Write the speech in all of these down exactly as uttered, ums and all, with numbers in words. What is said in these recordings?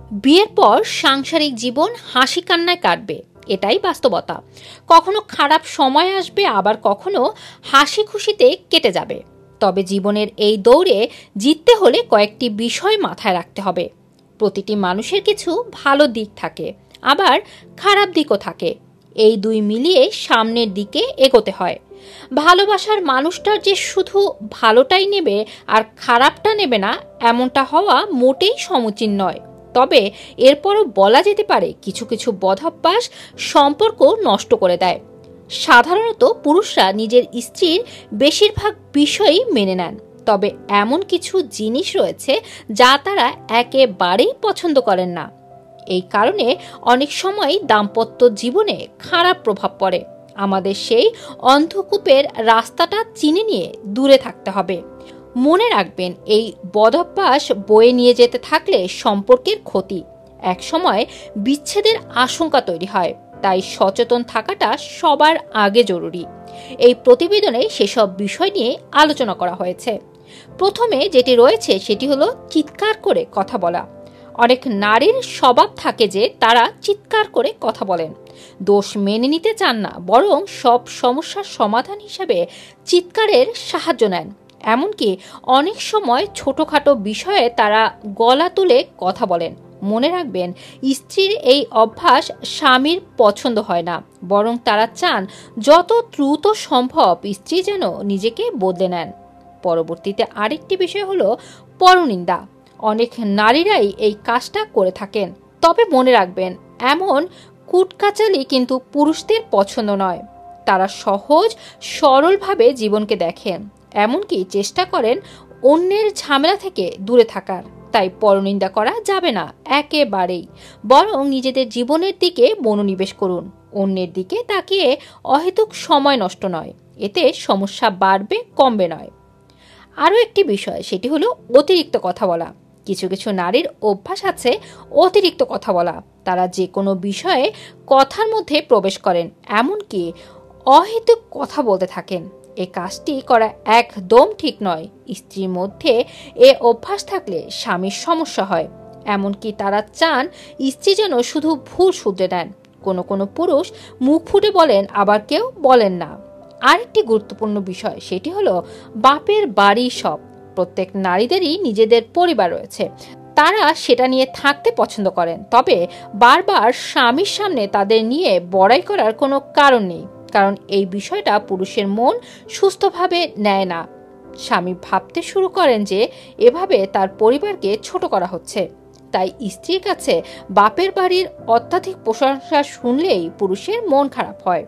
বিয়ের পর সাংসারিক জীবন হাসি কান্নায় কাটবে, এটাই বাস্তবতা। কখনো খারাপ সময় আসবে, আবার কখনো হাসি খুশিতে কেটে যাবে। তবে জীবনের এই দৌড়ে জিততে হলে কয়েকটি বিষয় মাথায় রাখতে হবে। প্রতিটি মানুষের কিছু ভালো দিক থাকে, আবার খারাপ দিকও থাকে। এই দুই মিলিয়ে সামনের দিকে এগোতে হয়। ভালোবাসার মানুষটার যে শুধু ভালোটাই নেবে আর খারাপটা নেবে না, এমনটা হওয়া মোটেই সমীচীন নয়। তবে এরপরও বলা যেতে পারে কিছু কিছু বদঅভ্যাস সম্পর্ক নষ্ট করে দেয়। সাধারণত পুরুষরা নিজের স্ত্রীর বেশিরভাগ বিষয়ই মেনে নেন, তবে এমন কিছু জিনিস রয়েছে যা তারা একেবারেই পছন্দ করেন না। এই কারণে অনেক সময় দাম্পত্য জীবনে খারাপ প্রভাব পড়ে। আমাদের সেই অন্ধকূপের রাস্তাটা চিনে নিয়ে দূরে থাকতে হবে। মনে রাখবেন, এই বদঅভ্যাস বয়ে নিয়ে যেতে থাকলে সম্পর্কের ক্ষতি, একসময় বিচ্ছেদের আশঙ্কা তৈরি হয়। তাই সচেতন থাকাটা সবার আগে জরুরি। এই প্রতিবেদনে সেসব বিষয় নিয়ে আলোচনা করা হয়েছে। প্রথমে যেটি রয়েছে সেটি হলো চিৎকার করে কথা বলা। অনেক নারীর স্বভাব থাকে যে তারা চিৎকার করে কথা বলেন, দোষ মেনে নিতে চান না, বরং সব সমস্যার সমাধান হিসেবে চিৎকারের সাহায্য নেন। এমনকি অনেক সময় ছোটখাটো বিষয়ে তারা গলা তুলে কথা বলেন। মনে রাখবেন, স্ত্রীর এই অভ্যাস স্বামীর পছন্দ হয় না, বরং তারা চান যত দ্রুত সম্ভব স্ত্রী যেন নিজেকে বদলে নেন। পরবর্তীতে আরেকটি বিষয় হলো পরনিন্দা। অনেক নারীরাই এই কাজটা করে থাকেন। তবে মনে রাখবেন, এমন কুটকাচালি কিন্তু পুরুষদের পছন্দ নয়। তারা সহজ সরলভাবে জীবনকে দেখেন, এমনকি চেষ্টা করেন অন্যের ঝামেলা থেকে দূরে থাকার। তাই পরনিন্দা করা যাবে না একেবারেই, বরং নিজেদের জীবনের দিকে মনোনিবেশ করুন। অন্যের দিকে তাকিয়ে অহেতুক সময় নষ্ট নয়, এতে সমস্যা বাড়বে, কমবে নয়। আরও একটি বিষয়, সেটি হলো অতিরিক্ত কথা বলা। কিছু কিছু নারীর অভ্যাস আছে অতিরিক্ত কথা বলা। তারা যে কোনো বিষয়ে কথার মধ্যে প্রবেশ করেন, এমনকি অহেতুক কথা বলতে থাকেন। এই কাজটি করা একদম ঠিক নয়। স্ত্রীর মধ্যে এ অভ্যাস থাকলে স্বামীর সমস্যা হয়। এমনকি তারা চান স্ত্রী যেন শুধু ভুল শুধরে নেন। কোনো কোনো পুরুষ মুখ ফুটে বলেন, আবার কেউ বলেন না। আরেকটি গুরুত্বপূর্ণ বিষয়, সেটি হলো বাপের বাড়ি সব। প্রত্যেক নারীদেরই নিজেদের পরিবার রয়েছে, তারা সেটা নিয়ে থাকতে পছন্দ করেন। তবে বারবার স্বামীর সামনে তাদের নিয়ে বড়াই করার কোনো কারণ নেই, কারণ এই বিষয়টা পুরুষের মন সুস্থভাবে নেয় না। স্বামী ভাবতে শুরু করেন যে এভাবে তার পরিবারকে ছোট করা হচ্ছে। তাই স্ত্রীর কাছে বাপের বাড়ির অত্যাধিক প্রশংসা শুনলেই পুরুষের মন খারাপ হয়।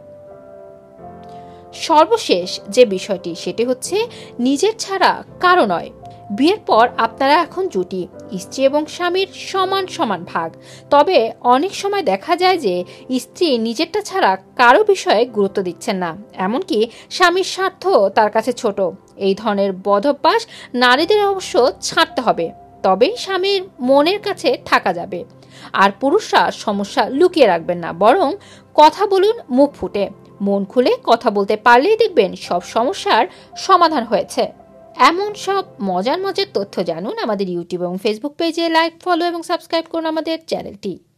সর্বশেষ যে বিষয়টি, সেটি হচ্ছে নিজের ছাড়া কারো নয়। বিয়ের পর আপনারা এখন জুটি, স্ত্রী এবং স্বামীর সমান সমান ভাগ। তবে অনেক সময় দেখা যায় যে স্ত্রী নিজেরটা ছাড়া কারো বিষয়ে গুরুত্ব দিচ্ছেন না, এমনকি স্বামীর স্বার্থ তার কাছে ছোট। এই ধরনের বদঅভ্যাস নারীদের অবশ্য ছাড়তে হবে, তবেই স্বামীর মনের কাছে থাকা যাবে। আর পুরুষরা সমস্যা লুকিয়ে রাখবেন না, বরং কথা বলুন মুখ ফুটে। মন খুলে কথা বলতে পারলেই দেখবেন সব সমস্যার সমাধান হয়েছে। এমন সব মজার মজার তথ্য জানুন আমাদের ইউটিউব এবং ফেসবুক পেজে। লাইক, ফলো এবং সাবস্ক্রাইব করুন আমাদের চ্যানেলটি।